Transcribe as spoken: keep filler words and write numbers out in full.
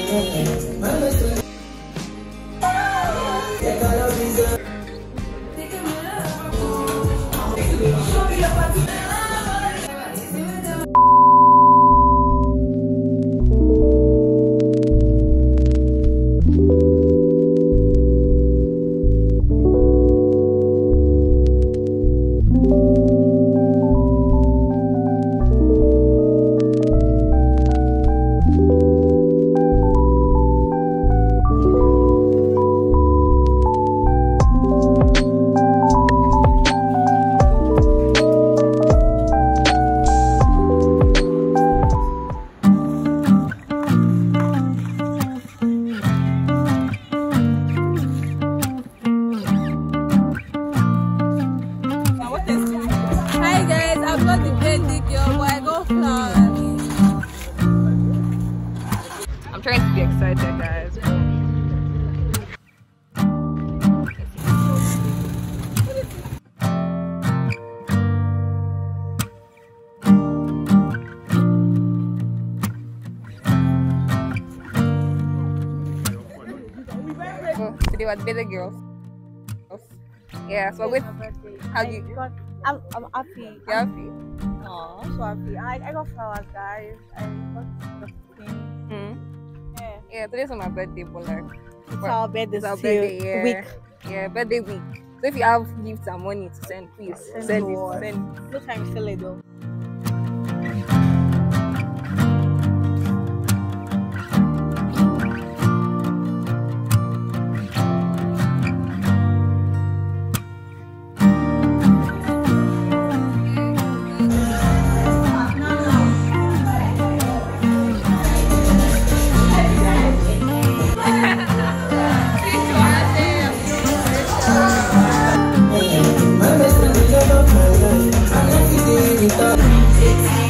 I'm trying to be excited, guys. So today was birthday girls. Yeah, so with how you got, I'm I'm happy. You're happy? Oh, I'm so happy. I, I got flowers, guys. I got the things. Hmm. Yeah. Yeah, today's my birthday, but like It's our birthday, it's our birthday yeah. week. Yeah, birthday week. So if you have gifts and money to send, please Send send, to it. us. Send. No time to it though. My best friend, the love of my life. I'm not easy with her.